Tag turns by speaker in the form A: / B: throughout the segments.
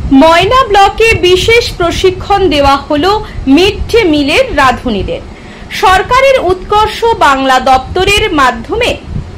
A: ময়না ব্লকে বিশেষ প্রশিক্ষণ দেওয়া হলো মিড ডে মিলের রাঁধুনিদের। সরকারের উৎকর্ষ বাংলা দপ্তরের মাধ্যমে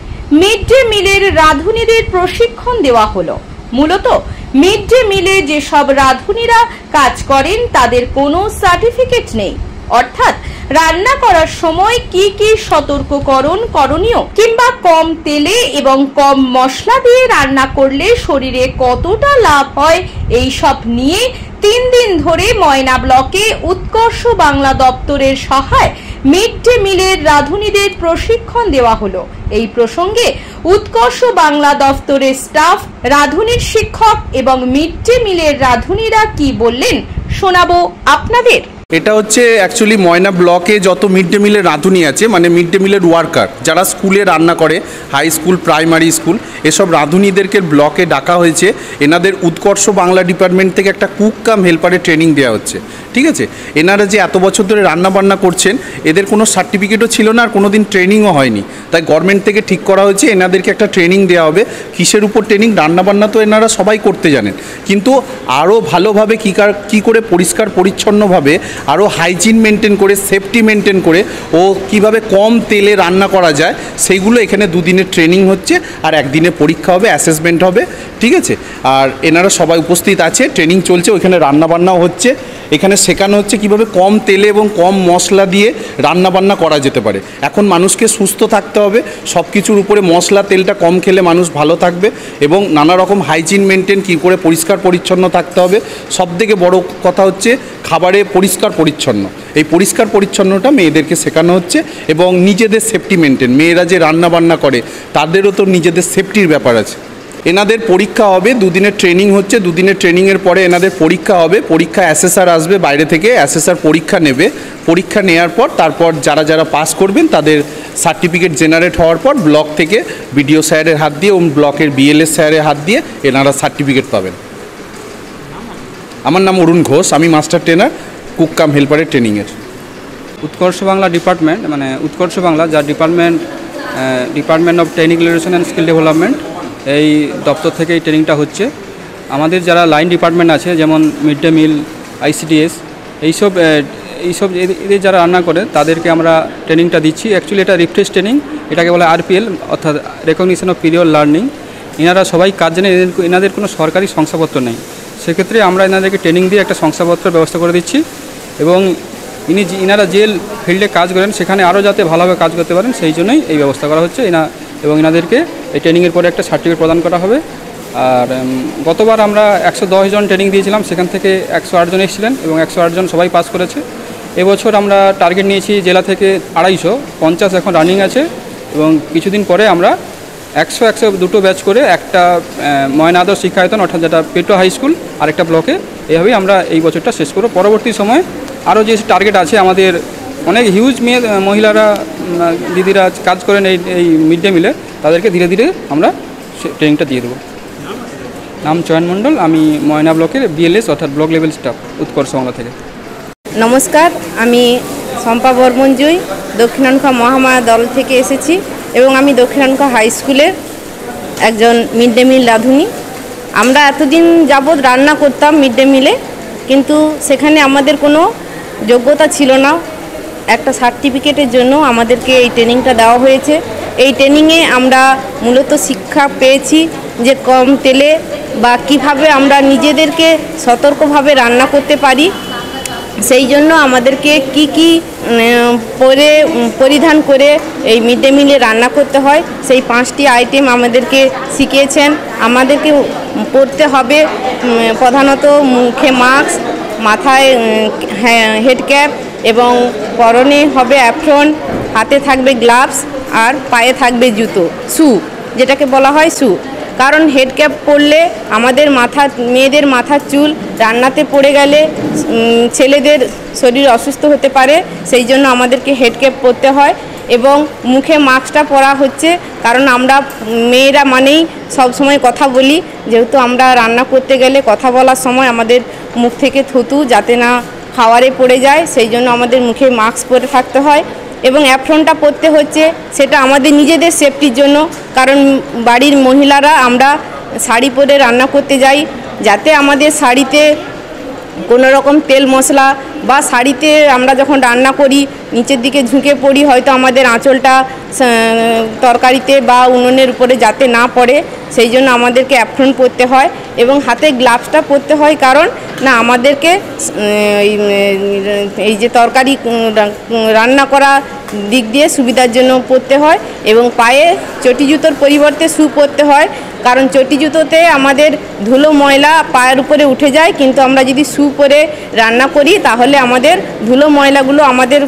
A: মিড ডে মিলের রাঁধুনিদের প্রশিক্ষণ দেওয়া হলো। মূলত মিড ডে মিলে যেসব রাঁধুনিরা কাজ করেন তাদের কোনো সার্টিফিকেট নেই, অর্থাৎ রান্না করার সময় কি কি সতর্ককরণ করণীয় কিংবা কম তেলে এবং কম মশলা দিয়ে রান্না করলে শরীরে কতটা লাভ হয়, এই সব নিয়ে 3 দিন ধরে ময়না ব্লকে উৎকর্ষ বাংলা দপ্তরের সহায় মিড ডে মিলের রাঁধুনিদের প্রশিক্ষণ দেওয়া হলো। এই প্রসঙ্গে উৎকর্ষ বাংলা দপ্তরের স্টাফ, রাঁধুনির শিক্ষক এবং মিড ডে মিলের রাঁধুনিরা কি বললেন শোনাবো আপনাদের।
B: এটা হচ্ছে অ্যাকচুয়ালি ময়না ব্লকে যত মিড ডে মিলের রাঁধুনি আছে, মানে মিড ডে মিলের ওয়ার্কার যারা স্কুলে রান্না করে, হাই স্কুল, প্রাইমারি স্কুল, এসব রাঁধুনিদেরকে ব্লকে ডাকা হয়েছে। এনাদের উৎকর্ষ বাংলা ডিপার্টমেন্ট থেকে একটা কুক কাম হেল্পারের ট্রেনিং দেওয়া হচ্ছে। ঠিক আছে, এনারা যে এত বছর ধরে রান্না বান্না করছেন, এদের কোনো সার্টিফিকেটও ছিল না আর কোনো দিন ট্রেনিংও হয়নি, তাই গভর্নমেন্ট থেকে ঠিক করা হয়েছে এনাদেরকে একটা ট্রেনিং দেওয়া হবে। কিসের উপর ট্রেনিং? রান্নাবান্না তো এনারা সবাই করতে জানেন, কিন্তু আরও ভালোভাবে কী করে পরিষ্কার পরিচ্ছন্নভাবে, আরও হাইজিন মেনটেন করে, সেফটি মেনটেন করে ও কিভাবে কম তেলে রান্না করা যায়, সেইগুলো এখানে 2 দিনের ট্রেনিং হচ্ছে আর 1 দিনে পরীক্ষা হবে, অ্যাসেসমেন্ট হবে। ঠিক আছে, আর এনারা সবাই উপস্থিত আছে, ট্রেনিং চলছে, ওইখানে রান্নাবান্নাও হচ্ছে। এখানে শেখানো হচ্ছে কিভাবে কম তেলে এবং কম মশলা দিয়ে রান্নাবান্না করা যেতে পারে। এখন মানুষকে সুস্থ থাকতে হবে, সব কিছুর উপরে মশলা তেলটা কম খেলে মানুষ ভালো থাকবে এবং নানা রকম হাইজিন মেনটেন কী করে পরিষ্কার পরিচ্ছন্ন থাকতে হবে। সবথেকে বড় কথা হচ্ছে খাবারে পরিষ্কার পরিচ্ছন্ন, এই পরিষ্কার পরিচ্ছন্নটা মেয়েদেরকে শেখানো হচ্ছে এবং নিজেদের সেফটি মেনটেন, মেয়েরা যে রান্নাবান্না করে তাদেরও তো নিজেদের সেফটির ব্যাপার আছে। এনাদের পরীক্ষা হবে, 2 দিনের ট্রেনিং হচ্ছে, 2 দিনের ট্রেনিংয়ের পরে এনাদের পরীক্ষা হবে। পরীক্ষা অ্যাসেসার আসবে বাইরে থেকে, অ্যাসেসার পরীক্ষা নেবে। পরীক্ষা নেওয়ার পর তারপর যারা যারা পাস করবেন তাদের সার্টিফিকেট জেনারেট হওয়ার পর ব্লক থেকে বিডিও স্যারের হাত দিয়ে এবং ব্লকের বিএলএস স্যারের হাত দিয়ে এনারা সার্টিফিকেট পাবেন। আমার নাম অরুণ ঘোষ, আমি মাস্টার ট্রেনার কুক কাম হেল্পারের ট্রেনিংয়ের।
C: উৎকর্ষ বাংলা ডিপার্টমেন্ট, মানে উৎকর্ষ বাংলা যা department of training education and skill development, এই দপ্তর থেকে এই ট্রেনিংটা হচ্ছে। আমাদের যারা লাইন ডিপার্টমেন্ট আছে, যেমন মিড ডে মিল, আইসিডিএস, এইসব এদের যারা রান্না করে তাদেরকে আমরা ট্রেনিংটা দিচ্ছি। অ্যাকচুয়ালি এটা রিফ্রেশ ট্রেনিং, এটাকে বলে আরপিএল, অর্থাৎ রেকগনিশন অফ পিরিয়ড লার্নিং। এনারা সবাই কাজ জানে, এনাদের কোনো সরকারি শংসাপত্র নেই, সেক্ষেত্রে আমরা এনাদেরকে ট্রেনিং দিয়ে একটা শংসাপত্রের ব্যবস্থা করে দিচ্ছি এবং এনারা যে ফিল্ডে কাজ করেন সেখানে আরও যাতে ভালোভাবে কাজ করতে পারেন সেই জন্যই এই ব্যবস্থা করা হচ্ছে। এবং এনাদেরকে এই ট্রেনিংয়ের পরে একটা সার্টিফিকেট প্রদান করা হবে। আর গতবার আমরা 110 জন ট্রেনিং দিয়েছিলাম, সেখান থেকে 108 জন এসেছিলেন এবং 108 জন সবাই পাস করেছে। এবছর আমরা টার্গেট নিয়েছি জেলা থেকে 250 এখন রানিং আছে এবং কিছুদিন পরে আমরা 100 দুটো ব্যাচ করে একটা ময়না আদর্শ শিক্ষায়তন, অর্থাৎ যেটা পেটো হাই স্কুল, আরেকটা ব্লকে, এইভাবেই আমরা এই বছরটা শেষ করব। পরবর্তী সময়ে আরও যে টার্গেট আছে, আমাদের অনেক হিউজ মহিলারা, দিদিরা কাজ করেন এই মিড ডে মিলে, তাদেরকে ধীরে ধীরে আমরা ট্রেনিংটা দিয়ে দেবো। নাম চয়ন মণ্ডল, আমি ময়না ব্লকের বিএলএস অর্থাৎ ব্লক লেভেল স্টাফ, উৎকর্ষ বাংলা থেকে।
D: নমস্কার, আমি শম্পা বর্মন জুই, দক্ষিণানখা মহামায়া দল থেকে এসেছি এবং আমি দক্ষিণানখা হাই স্কুলের একজন মিড ডে মিল রাঁধুনি। আমরা এতদিন যাবৎ রান্না করতাম মিড ডে মিলে, কিন্তু সেখানে আমাদের কোনো যোগ্যতা ছিল না। একটা সার্টিফিকেটের জন্য আমাদেরকে এই ট্রেনিংটা দেওয়া হয়েছে। এই ট্রেনিংয়ে আমরা মূলত শিক্ষা পেয়েছি যে কম তেলে বা কিভাবে আমরা নিজেদেরকে সতর্কভাবে রান্না করতে পারি, সেই জন্য আমাদেরকে কি কি পরিধান করে এই মিড ডে মিলে রান্না করতে হয় সেই 5টি আইটেম আমাদেরকে শিখিয়েছেন। আমাদেরকে পরতে হবে প্রধানত মুখে মাস্ক, মাথায় হেড ক্যাপ এবং পরনে হবে অ্যাপ্রন, হাতে থাকবে গ্লাভস আর পায়ে থাকবে জুতো, শু, যেটাকে বলা হয় শু। কারণ হেড ক্যাপ পরলে আমাদের মেয়েদের মাথার চুল রান্নাতে পড়ে গেলে ছেলেদের শরীর অসুস্থ হতে পারে, সেই জন্য আমাদেরকে হেড ক্যাপ পরতে হয়। এবং মুখে মাস্কটা পরা হচ্ছে কারণ আমরা মেয়েরা মানেই সব সময় কথা বলি, যেহেতু আমরা রান্না করতে গেলে কথা বলার সময় আমাদের মুখ থেকে থুতু যাতে না খাওয়ারে পড়ে যায়, সেই জন্য আমাদের মুখে মাস্ক পরে থাকতে হয়। এবং অ্যাপ্রনটা পরতে হচ্ছে, সেটা আমাদের নিজেদের সেফটির জন্য, কারণ বাড়ির মহিলারা আমরা শাড়ি পরে রান্না করতে যাই, যাতে আমাদের শাড়িতে কোনো রকম তেল মশলা বা শাড়িতে আমরা যখন রান্না করি নিচের দিকে ঝুঁকে পড়ি, হয়তো আমাদের আঁচলটা তরকারিতে বা উনুনের উপরে যাতে না পড়ে সেই জন্য আমাদেরকে অ্যাপ্রন পরতে হয় এবং হাতে গ্লাভসটা পরতে হয়, কারণ না আমাদেরকে এই যে তরকারি রান্না করা দিক দিয়ে সুবিধার জন্য পরতে হয় এবং পায়ে চটি জুতোর পরিবর্তে শু পরতে হয়, কারণ চটি জুতোতে আমাদের ধুলো ময়লা পায়ের উপরে উঠে যায়, কিন্তু আমরা যদি শু পরে রান্না করি তাহলে আমাদের ধুলো ময়লাগুলো আমাদের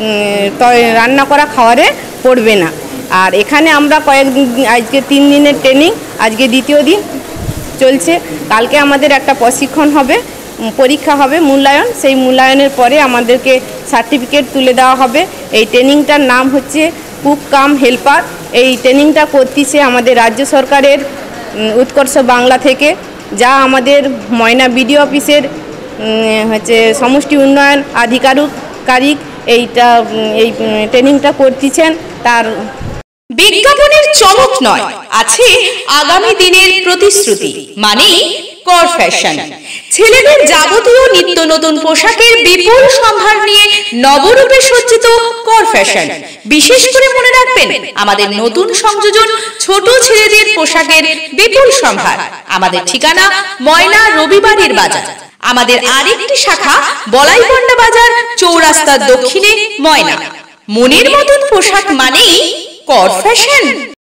D: রান্না করা খাবারে পড়বে না। আর এখানে আমরা আজকে 3 দিনের ট্রেনিং, আজকে দ্বিতীয় দিন চলছে, কালকে আমাদের একটা প্রশিক্ষণ হবে, পরীক্ষা হবে, মূল্যায়ন, সেই মূল্যায়নের পরে আমাদেরকে সার্টিফিকেট তুলে দেওয়া হবে। এই ট্রেনিংটার নাম হচ্ছে কুক কাম হেল্পার। এই ট্রেনিংটা করতেছে আমাদের রাজ্য সরকারের উৎকর্ষ বাংলা থেকে, যা আমাদের ময়না বিডিও অফিসের হচ্ছে সমষ্টি উন্নয়ন আধিকারিক এই ট্রেনিংটা করতেছেন। তার
A: বিজ্ঞাপনের চমক নয়, আছে আগামী দিনের প্রতিশ্রুতি, মানে কর ফ্যাশন। ছেলেদের যাবতীয় নিত্য নতুন পোশাকের বিপুল সম্ভার নিয়ে নবরূপে সজ্জিত কর ফ্যাশন। বিশেষ করে মনে রাখবেন, আমাদের নতুন সংযোজন ছোট ছেলেদের পোশাকের বিপুল সম্ভার। আমাদের ঠিকানা ময়না রবিবারের বাজার। আমাদের আরেকটি শাখা বলাইপন্ডা বাজার, চৌরাস্তার দক্ষিণে ময়না। মনের মতন পোশাক মানেই কর ফ্যাশন।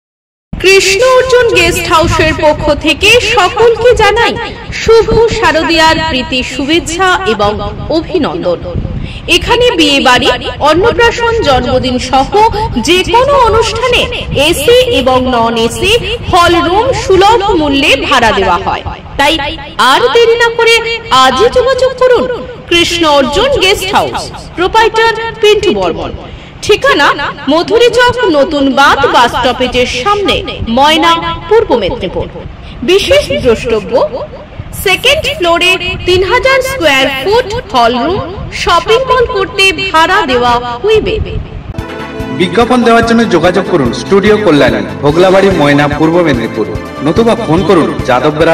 A: কৃষ্ণ অর্জুন গেস্ট হাউসের পক্ষ থেকে সকলকে জানাই শুভ শারদীয়ার প্রীতি শুভেচ্ছা এবং অভিনন্দন। এখানে বিয়ে বাড়ি, অন্নপ্রাশন, জন্মদিন সহ যে কোনো অনুষ্ঠানে এসি এবং নন এসি হল রুম সুলভ মূল্যে ভাড়া দেওয়া হয়। তাই আর দেরি না করে আজই যোগাযোগ করুন Krishna Arjun guest house, proprietor Pintu Barman. ঠিকানা মধুরী চক, নতুন বাঁধ বাস স্টপেজের সামনে, ময়না, পূর্ব মেদিনীপুর। বিশেষ দ্রষ্টব্য, সেকেন্ড ফ্লোরে 3000 square feet hall room, shopping mall করতে ভাড়া দেওয়া হইবে।
E: বিজ্ঞাপন দেওয়ার জন্য যোগাযোগ করুন স্টুডিও কল্যাণী, ভোগলাবাড়ি, ময়না, পূর্ব মেদিনীপুর। নতুবা ফোন করুন যাদব বেরা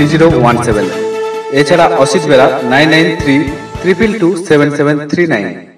E: 9800303017। এছাড়া অসিত বেরা 9932227739।